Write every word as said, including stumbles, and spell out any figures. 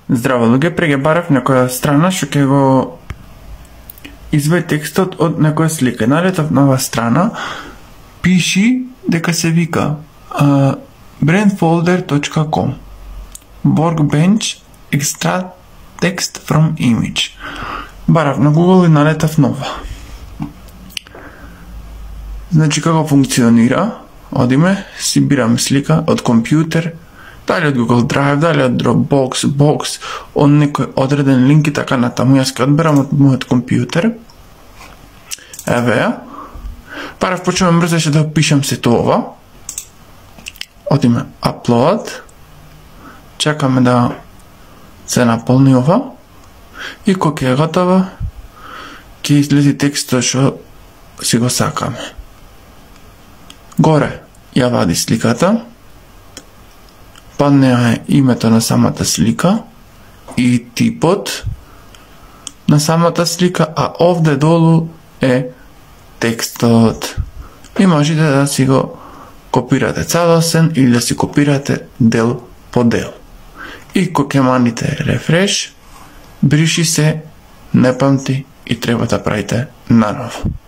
Здраво луѓе, преге барав некоја страна што ќе го извади текстот од некоја слика. Налетав на оваа страна, пиши дека се вика uh, brandfolder точка com Workbench extract text from image. Барав на Google и налетав нова. Значи како функционира? Одиме, си бираме слика од компјутер, дали од Google Drive, дали од Dropbox, Box, од некој одреден линк и така натаму. Јас ќе одберам од мојот компјутер. Еве ја. Парав почнувам брзо да пишам сето ова. Одиме upload. Чекаме да се наполни ова. И кога е готова, ќе излезе текстот што си го сакаме. Горе ја вади сликата. Под неа е името на самата слика и типот на самата слика, а овде долу е текстот. И можете да си го копирате целосен или да си копирате дел по дел. И кога ќе маните рефреш, бриши се, не памти и треба да правите наново.